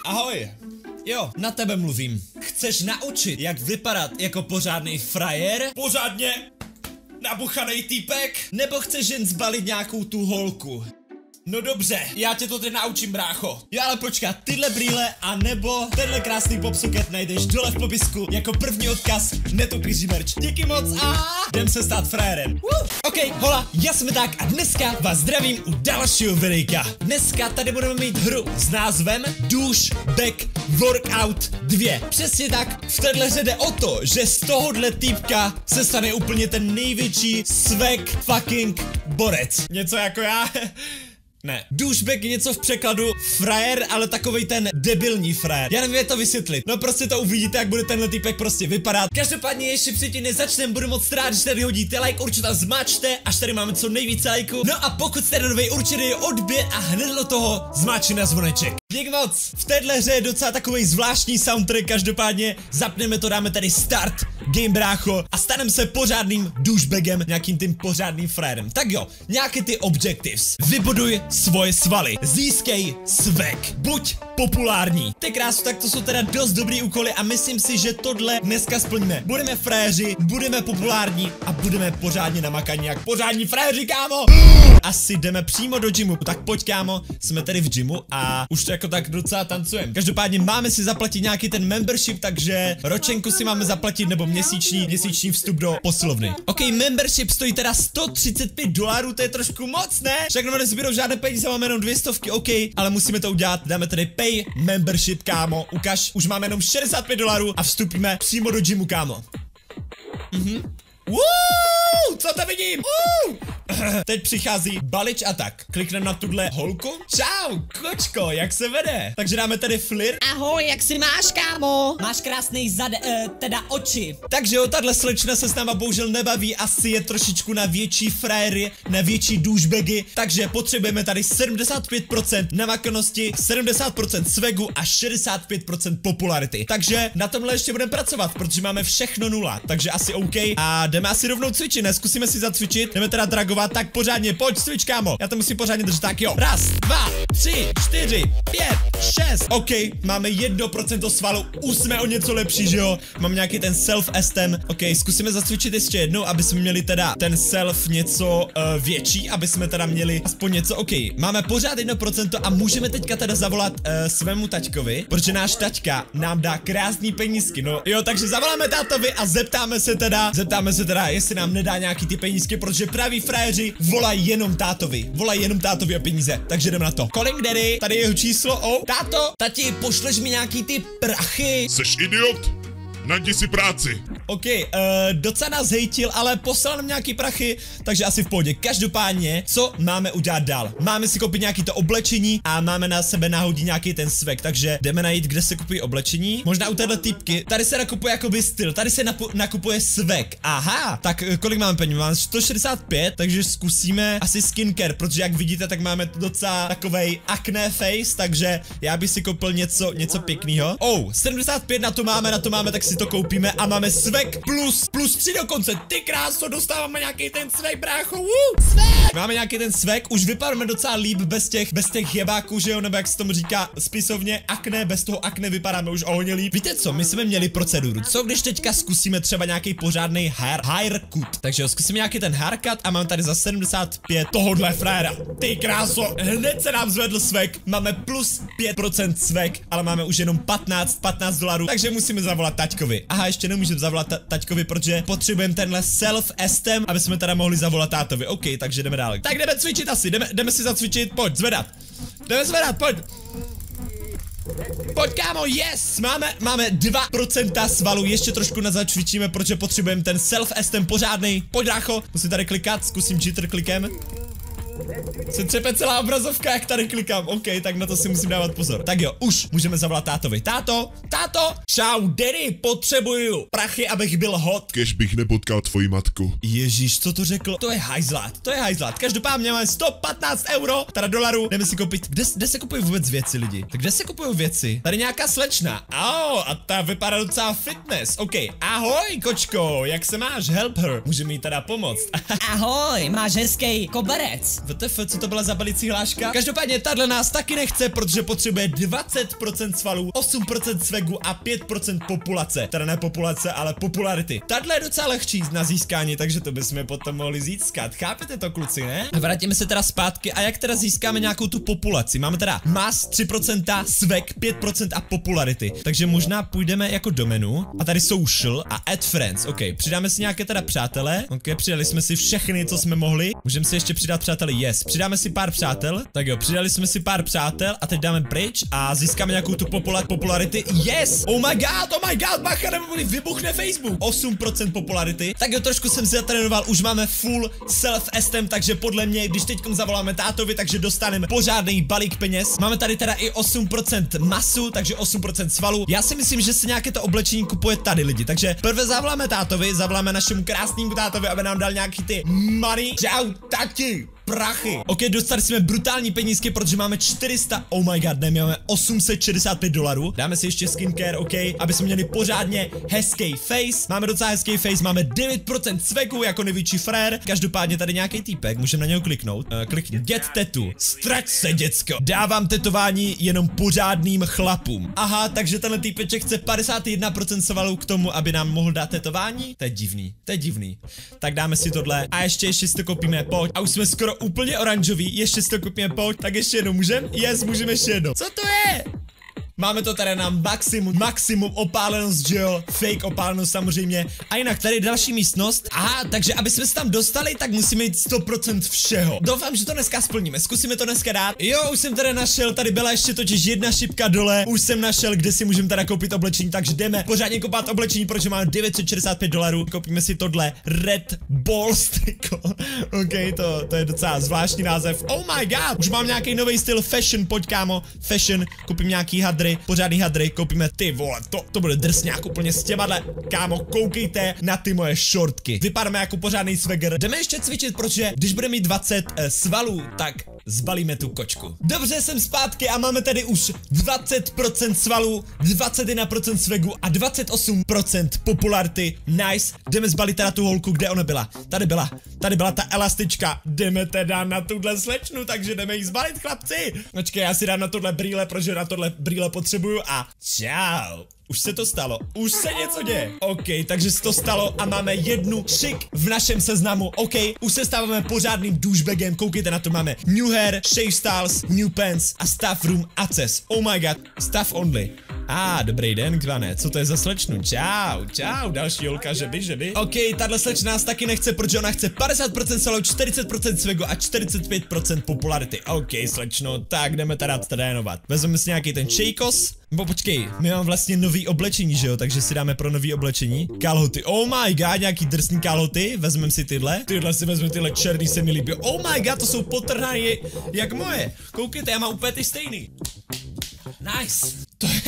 Ahoj. Jo, na tebe mluvím. Chceš naučit, jak vypadat jako pořádný frajer? Pořádně nabuchanej týpek? Nebo chceš jen zbalit nějakou tu holku? No dobře, já tě to teď naučím, brácho. Jo, ale počkat, tyhle brýle a nebo tenhle krásný popsuket najdeš dole v popisku jako první odkaz Netupíří merch. Díky moc a jdem se stát frérem. Ok, hola, já jsem tak a dneska vás zdravím u dalšího videjka. Dneska tady budeme mít hru s názvem Douchebag Workout 2. Přesně tak, v téhle hře jde o to, že z tohohle týpka se stane úplně ten největší swag fucking borec. Něco jako já. Ne, douchebag je něco v překladu frajer, ale takovej ten debilní frajer. Já nevím, jak to vysvětlit. No prostě to uvidíte, jak bude tenhle týpek prostě vypadat. Každopádně ještě předtím než začneme, budu moc rád, když tady hodíte like, určitě tam zmáčte, až tady máme co nejvíce lajků. No a pokud jste nový, určitě odběr a hned do toho zmáčte na zvoneček. Dík moc. V téhle hře je docela takový zvláštní soundtrack, každopádně zapneme to, dáme tady start, game brácho a staneme se pořádným douchebagem, nějakým tím pořádným frajerem. Tak jo, nějaké ty objectives. Vybuduj svoje svaly, získej swag, buď populární. Ty krásu, tak to jsou teda dost dobrý úkoly a myslím si, že tohle dneska splníme. Budeme frajeři, budeme populární a budeme pořádně namakaní jak pořádní frajeři, kámo. Asi jdeme přímo do gymu, tak pojď, kámo, jsme tady v gymu a už to jako tak docela tancujeme. Každopádně máme si zaplatit nějaký ten membership, takže ročenku si máme zaplatit nebo měsíční vstup do posilovny. Ok, membership stojí teda $135, to je trošku moc, ne? Však nezbírou žádné peníze, máme jenom 200, ok, ale musíme to udělat, dáme tady pay membership, kámo, ukaž, už máme jenom $65 a vstupíme přímo do gymu, kámo. Co to vidím? Teď přichází Balič a tak. Klikneme na tuhle holku. Čau, kočko, jak se vede? Takže dáme tady flirt. Ahoj, jak si máš, kámo? Máš krásný teda oči. Takže jo, tahle slečna se s náma bohužel nebaví, asi je trošičku na větší frajery, na větší douchebagy, takže potřebujeme tady 75% namakanosti, 70% swagu a 65% popularity. Takže na tomhle ještě budeme pracovat, protože máme všechno nula, takže asi OK. A jdeme asi rovnou cvičit, ne? Zkusíme si zacvičit, jdeme teda dragovat, tak pořádně, pojď cvič, kámo. Já to musím pořádně držet, tak jo. 1, 2, 3, 4, 5, 6. OK, máme 1% svalu, už jsme o něco lepší, že jo? Mám nějaký ten self-esteem. OK, zkusíme zacvičit ještě jednou, aby jsme měli teda ten self něco větší, aby jsme teda měli aspoň něco. OK, máme pořád 1% a můžeme teďka teda zavolat svému taťkovi, protože náš taťka nám dá krásný penízky, no jo, takže zavoláme tátovi a zeptáme se teda, jestli nám nedá nějaký ty penízky, protože praví frajeři volají jenom tátovi o peníze, takže jdeme na to. Calling daddy, tady je jeho číslo, táto, tati, pošleš mi nějaký ty prachy. Seš idiot? Najdi si práci. OK, docela nás hejtil, ale poslal nám nějaký prachy, takže asi v pohodě. Každopádně, co máme udělat dál? Máme si koupit nějaký to oblečení a máme na sebe nahodit nějaký ten swag, takže jdeme najít, kde se kupují oblečení. Možná u téhle typky. Tady se nakupuje jakoby styl, tady se nakupuje swag. Aha, tak kolik máme peněz? Máme 165, takže zkusíme asi skincare, protože jak vidíte, tak máme docela takovej acne face, takže já bych si koupil něco pěknýho. 75 na to máme, tak si to koupíme a máme swag plus 3 dokonce. Ty kráso, dostáváme nějaký ten swag, brácho. Swag! Máme nějaký ten swag, už vypadáme docela líp bez těch jebáků, že jo, nebo jak se tomu říká spisovně akné, bez toho akné vypadáme už o hodně líp. Víte co, my jsme měli proceduru. Co když teďka zkusíme třeba nějaký pořádný haircut? Takže jo, zkusíme nějaký ten haircut a mám tady za 75 tohodle frajera. Ty kráso, hned se nám zvedl swag, máme plus 5% swag, ale máme už jenom $15, takže musíme zavolat taťkovi. Aha, ještě nemůžeme zavolat taťkovi, protože potřebujeme tenhle self-esteem, aby jsme teda mohli zavolat tátovi. OK, takže jdeme dál. Tak jdeme cvičit asi, jdeme si zacvičit, pojď, zvedat. Jdeme zvedat, pojď. Pojď, kámo, yes! Máme 2% svalu, ještě trošku zacvičíme, protože potřebujeme ten self-esteem pořádnej. Pojď, rácho, musím tady klikat, zkusím jitter klikem. Se třepe celá obrazovka, jak tady klikám. OK, tak na to si musím dávat pozor. Tak jo, už můžeme zavolat tátovi. Táto, čau, daddy, potřebuju prachy, abych byl hot. Kež bych nepotkal tvoji matku. Ježíš, co to řekl? To je hajzlát. Každopádně máme 115 euro, teda dolarů. Jdeme si koupit. Kde se kupují vůbec věci, lidi? Tak kde se kupují věci? Tady nějaká slečna. A ta vypadá docela fitness. OK, ahoj, kočko, jak se máš? Help her. Může mi teda pomoct. Ahoj, máš hezký koberec. WTF, co to byla za balicí hláška. Každopádně tahle nás taky nechce, protože potřebuje 20% svalů, 8% svegu a 5% populace. Teda ne populace, ale popularity. Tahle je docela lehčí na získání, takže to bychom potom mohli získat. Chápete to, kluci, ne? A vrátíme se teda zpátky. A jak teda získáme nějakou tu populaci? Máme teda mass 3%, svek 5% a popularity. Takže možná půjdeme jako do menu a tady social a add friends. OK, přidáme si nějaké teda přátelé. OK, přidali jsme si všechny, co jsme mohli. Můžeme si ještě přidat přáteli, yes. Přidáme si pár přátel. Tak jo, přidali jsme si pár přátel a teď dáme bridge a získáme nějakou tu popularity. Yes! Oh my god, bacha, nebo vybuchne Facebook. 8% popularity. Tak jo, trošku jsem si zatrénoval, už máme full self-esteem, takže podle mě, když teďkom zavoláme tátovi, takže dostaneme pořádný balík peněz. Máme tady teda i 8% masu, takže 8% svalu. Já si myslím, že se nějaké to oblečení kupuje tady lidi, takže prvé zavoláme tátovi, zavoláme našemu krásnému tátovi, aby nám dal nějaký ty money. Čau, tati! Prachy. OK, dostali jsme brutální penízky, protože máme 400, oh my god, ne, my máme $865. Dáme si ještě skincare, OK, aby jsme měli pořádně hezký face. Máme docela hezký face, máme 9% svegu jako největší frér. Každopádně tady nějaký týpek, můžeme na něho kliknout. Klikni, get tattoo. Strať se, děcko. Dávám tetování jenom pořádným chlapům. Aha, takže tenhle týpeček chce 51% svalů k tomu, aby nám mohl dát tetování. To je divný. Tak dáme si tohle a ještě si to koupíme, pojď. A už jsme skoro úplně oranžový, ještě si to koupíme, pojď, tak ještě jednou můžeme? Yes, můžeme ještě jednou. Co to je? Máme to tady na maximum opálenost, že jo? Fake opálenost samozřejmě. A jinak tady další místnost. Aha, takže aby jsme se tam dostali, tak musíme mít 100% všeho. Doufám, že to dneska splníme. Zkusíme to dneska dát. Jo, už jsem tady našel, tady byla ještě totiž jedna šipka dole. Už jsem našel, kde si můžeme teda koupit oblečení, takže jdeme pořádně koupit oblečení, protože máme $965. Koupíme si tohle Red Balls triko. OK, to je docela zvláštní název. Oh my god, už mám nějaký nový styl fashion, pojď kámo. Fashion, koupím nějaký hadry. Pořádný hadry, koupíme, ty vole, to bude drsňák úplně s těmadle. Kámo, koukejte na ty moje šortky. Vypadáme jako pořádný swagger. Jdeme ještě cvičit, protože když bude mít 20 svalů, tak zbalíme tu kočku. Dobře, jsem zpátky a máme tady už 20% svalů, 21% svegu a 28% popularity. Nice. Jdeme zbalit teda tu holku, kde ona byla. Tady byla ta elastička. Jdeme teda na tuhle slečnu, takže jdeme jí zbalit, chlapci. Počkej, já si dám na tohle brýle, protože na tohle brýle potřebuju a čau. Už se to stalo, už se něco děje. OK, takže se to stalo a máme jednu šik v našem seznamu. OK, už se stáváme pořádným douchebagem. Koukejte na to, máme new hair, shave styles, new pants a staff room access. Oh my god, staff only. Dobrý den, kvané, co to je za slečnu? Čau, další holka, že by. OK, tahle slečna nás taky nechce, protože ona chce 50% svalů, 40% svegu a 45% popularity. OK, slečno, tak jdeme teda trénovat. Vezmeme si nějaký ten šejkos. Bo počkej, my máme vlastně nový oblečení, že jo, takže si dáme pro nový oblečení. Kalhoty, oh my god, nějaký drsný kalhoty, vezmeme si tyhle si vezmeme, tyhle černý se mi líbí. Oh my god, to jsou potrhaný jak moje. Koukejte, já mám úplně ty stejný. Nice. To je...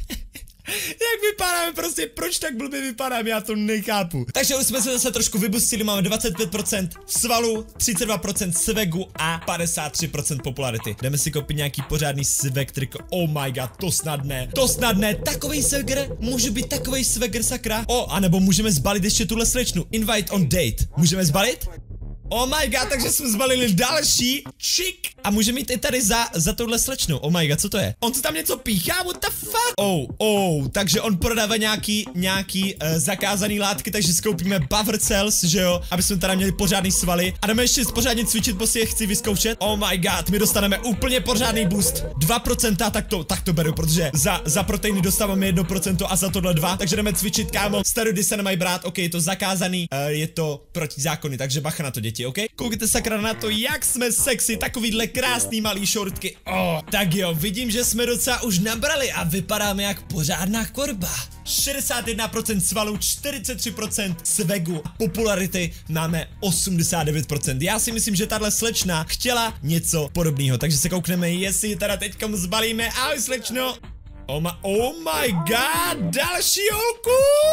Jak vypadáme prostě, proč tak blbě vypadám, já to nechápu. Takže už jsme se zase trošku vybustili, máme 25% svalu, 32% svegu a 53% popularity. Jdeme si koupit nějaký pořádný sveg triko, oh my god, to snad ne, takovej swagger, může být takovej swagger, sakra. Anebo můžeme zbalit ještě tuhle slečnu, invite on date, můžeme zbalit? Oh my god, takže jsme zbalili další chick. A můžeme jít i tady za touhle slečnou. Oh my god, co to je? On se tam něco píchá, what the fuck? Takže on prodává nějaký zakázaný látky, takže skoupíme buffer cells, že jo? Aby jsme teda měli pořádný svaly. A jdeme ještě pořádně cvičit, bo si je chci vyzkoušet. Oh my god, my dostaneme úplně pořádný boost. 2%, tak to beru, protože za proteiny dostáváme 1% a za tohle 2. Takže jdeme cvičit, kámo. Steroidy se nemají brát, ok, je to zakázaný, je to protizákonný, takže bacha na to, děti. OK? Koukejte sakra na to, jak jsme sexy, takovýhle krásný malý šortky. Tak jo, vidím, že jsme docela už nabrali a vypadáme jak pořádná korba. 61% svalů, 43% svegu, popularity máme 89%. Já si myslím, že tahle slečna chtěla něco podobného, takže se koukneme, jestli teda teďkom zbalíme. Ahoj slečno. Oh my god, další holku!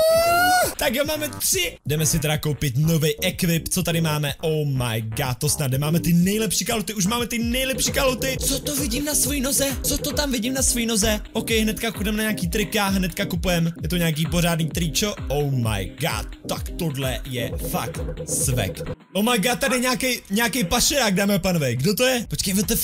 Tak jo, máme 3. Jdeme si teda koupit nový equip, co tady máme? Oh my god, to snad máme ty nejlepší kaloty, už máme ty nejlepší kaloty. Co to vidím na svojí noze? Co to tam vidím na svojí noze? Ok, hnedka chodím na nějaký trika, hnedka kupujem. Je to nějaký pořádný tričo? Oh my god, tak tohle je fakt svek. Oh my god, tady nějaký pašerák, dámy a pánové. Kdo to je? Počkej, WTF?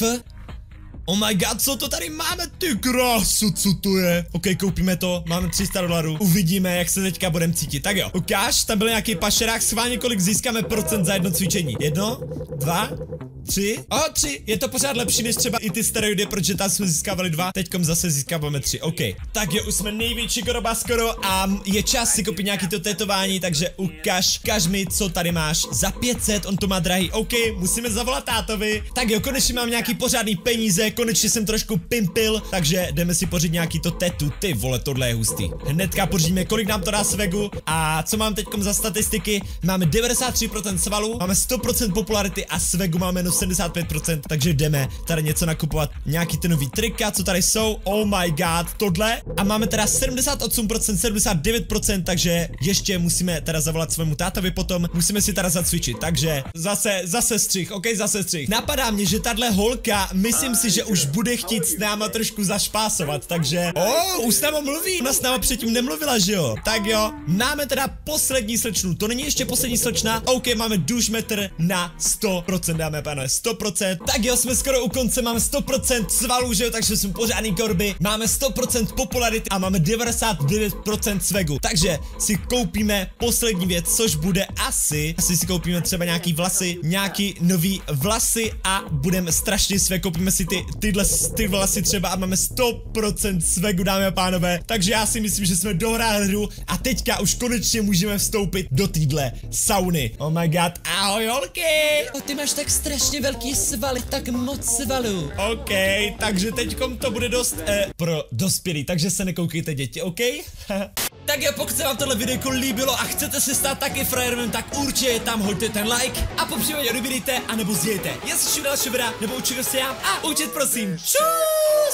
Oh my god, co to tady máme, ty krásu, co to je? Ok, koupíme to, máme $300, uvidíme, jak se teďka budeme cítit. Tak jo, ukáž, tam byl nějaký pašerák, schválně kolik získáme procent za jedno cvičení. 1, 2, 3. 3, je to pořád lepší než třeba i ty steroidy, protože tam jsme získávali 2, teďkom zase získáváme 3, ok. Tak jo, už jsme největší koroba skoro a je čas si koupit nějaký to tetování, takže ukaž mi, co tady máš za 500, on to má drahý, ok, musíme zavolat tátovi. Tak jo, konečně mám nějaký pořádný peníze, konečně jsem trošku pimpil, takže jdeme si pořídit nějaký to tetu, ty vole, tohle je hustý. Hnedka pořídíme, kolik nám to dá svegu a co mám teďkom za statistiky, máme 93% svalu, máme 100% popularity a svegu máme jenom 75%, takže jdeme tady něco nakupovat, nějaký ty nový trika, co tady jsou, oh my god, tohle a máme teda 78%, 79%, takže ještě musíme teda zavolat svému tátovi potom, musíme si teda zacvičit, takže zase střih, ok, zase střih. Napadá mě, že tahle holka, myslím si, že už bude chtít s náma trošku zašpásovat, takže už s náma mluví, ona s náma předtím nemluvila, že jo, tak jo, máme teda poslední slečnu, to není ještě poslední slečna, ok, máme dušmetr na 100%, dáme pánové, 100%, tak jo, jsme skoro u konce, máme 100% svalů, že jo, takže jsme pořádný korby, máme 100% popularity a máme 99% svegu, takže si koupíme poslední věc, což bude asi si koupíme třeba nějaký vlasy, nějaký nový vlasy a budeme strašně svek, koupíme si ty vlasy třeba a máme 100% svegu, dámy a pánové, takže já si myslím, že jsme dohráli hru a teďka už konečně můžeme vstoupit do týhle sauny. Oh my god, ahoj holky! Ty máš tak strašně velký svaly, tak moc svalů. Ok, takže teďkom to bude dost pro dospělí, takže se nekoukejte děti, ok? Tak jo, pokud se vám tohle videjko líbilo a chcete se stát taky frajerem, tak určitě tam hoďte ten like a po případě odebírejte, anebo sdílejte. Jestli další videa, nebo učit se já a učit prosím. Čus!